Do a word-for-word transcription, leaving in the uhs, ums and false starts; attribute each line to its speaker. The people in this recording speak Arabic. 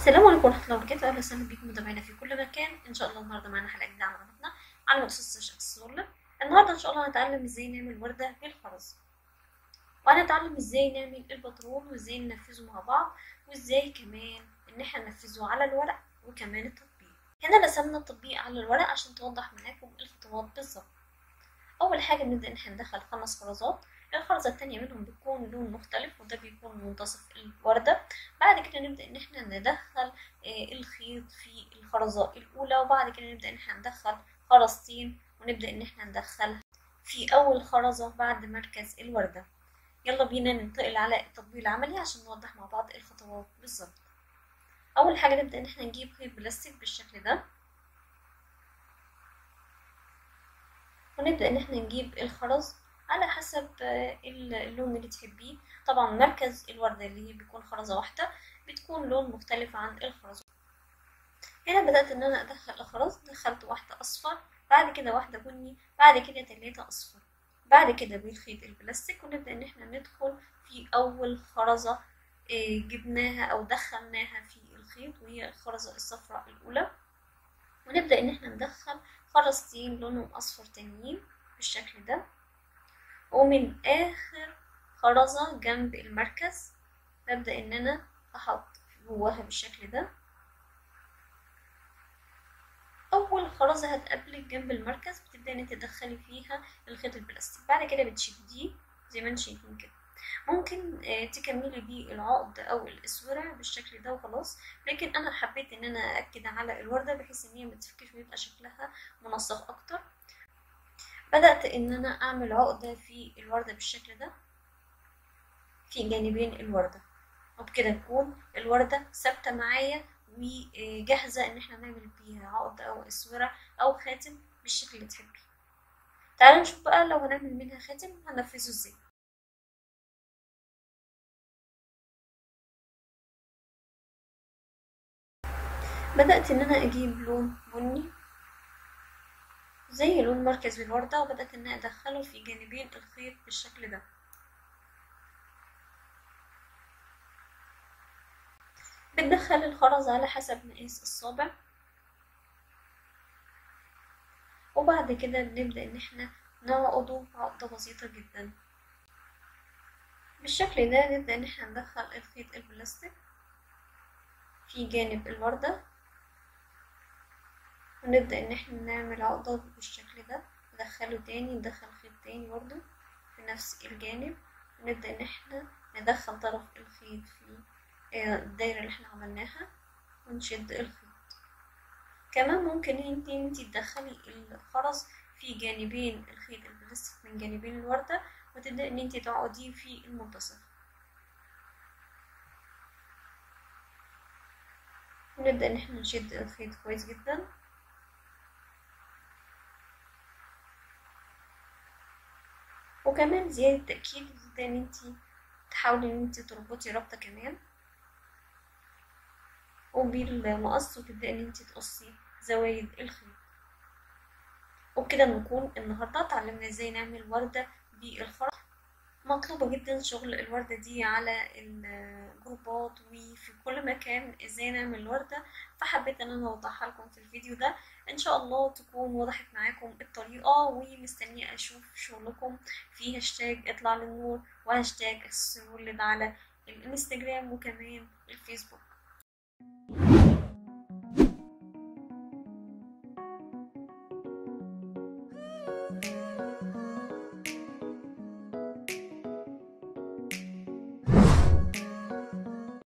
Speaker 1: السلام عليكم ورحمة الله وبركاته، أهلا وسهلا بكم متابعينا في كل مكان. إن شاء الله النهاردة معانا حلقة جديدة على قناتنا على مؤسسة شمس السولة. النهاردة إن شاء الله هنتعلم إزاي نعمل وردة بالخرز، وهنتعلم إزاي نعمل الباترون وإزاي ننفذه مع بعض، وإزاي كمان إن احنا ننفذه على الورق وكمان التطبيق. هنا رسمنا التطبيق على الورق عشان توضح معاكم الخطوات بالظبط. أول حاجة بنبدأ إن احنا ندخل خمس خرزات، الخرزة التانية منهم بتكون لون مختلف وده بيكون منتصف الوردة. بعد كده نبدأ إن احنا ندخل الخيط في الخرزة الأولى، وبعد كده نبدأ إن احنا ندخل خرزتين ونبدأ إن احنا ندخلها في أول خرزة بعد مركز الوردة. يلا بينا ننتقل على التطبيق العملي عشان نوضح مع بعض الخطوات بالظبط. أول حاجة نبدأ إن احنا نجيب خيط بلاستيك بالشكل ده، ونبدأ إن احنا نجيب الخرز على حسب اللون اللي تحبيه. طبعا مركز الوردة اللي هي بيكون خرزة واحدة بتكون لون مختلف عن الخرز. هنا بدأت إن أنا أدخل الخرز، دخلت واحدة أصفر، بعد كده واحدة بني، بعد كده تلاتة أصفر، بعد كده بالخيط البلاستيك ونبدأ إن احنا ندخل في أول خرزة جبناها أو دخلناها في الخيط، وهي الخرزة الصفراء الأولى، ونبدأ إن احنا ندخل خرزتين لونهم أصفر تانيين بالشكل ده، ومن آخر خرزة جنب المركز ببدأ إن أنا أحط جواها بالشكل ده. أول خرزة هتقابلك جنب المركز بتبدأ إن انت تدخلي فيها الخيط البلاستيك، بعد كده بتشديه زي ما انتم شايفين كده. ممكن تكملي بيه العقد أو الأسورة بالشكل ده وخلاص، لكن أنا حبيت إن أنا أأكد على الوردة بحيث إن هي متفكش ويبقى شكلها منسق أكتر. بدأت إن أنا أعمل عقدة في الوردة بالشكل ده في جانبين الوردة، وبكده تكون الوردة ثابتة معايا وجاهزة إن احنا نعمل بيها عقدة أو أسورة أو خاتم بالشكل اللي تحبيه. تعالوا نشوف بقى لو هنعمل منها خاتم هننفذه ازاي. بدأت إن أنا أجيب لون بني زي لون مركز الوردة، وبدأت إن أنا أدخله في جانبين الخيط بالشكل ده. بندخل الخرز على حسب مقاس الصابع، وبعد كده بنبدأ إن احنا نعقده عقدة بسيطة جدا بالشكل ده. نبدأ إن احنا ندخل الخيط البلاستيك في جانب الوردة، ونبدأ إن احنا نعمل عقدة بالشكل ده، ندخله تاني، ندخل خيط تاني برضو في نفس الجانب، ونبدأ إن احنا ندخل طرف الخيط في الدايرة اللي احنا عملناها ونشد الخيط. كمان ممكن انتي انتي تدخلي الخرز في جانبين الخيط البلاستيك من جانبين الوردة، وتبدأ ان انتي تعقديه في المنتصف، ونبدأ ان احنا نشد الخيط كويس جدا. وكمان زيادة تأكيد تبدأ ان انتي تحاولي ان انتي تربطي ربطة كمان وبالمقص، وتبدأ ان انتي تقصي زوايد الخيط. وبكده نكون النهاردة اتعلمنا ازاي نعمل وردة بالخرز. مطلوبة جدا شغل الوردة دي على الجروبات وفي كل مكان ازاي نعمل وردة، فحبيت ان انا اوضحها لكم في الفيديو ده. ان شاء الله تكون وضحت معاكم الطريقة، ومستنية اشوف شغلكم في هاشتاج اطلع للنور وهاشتاج السولد على الانستجرام وكمان الفيسبوك.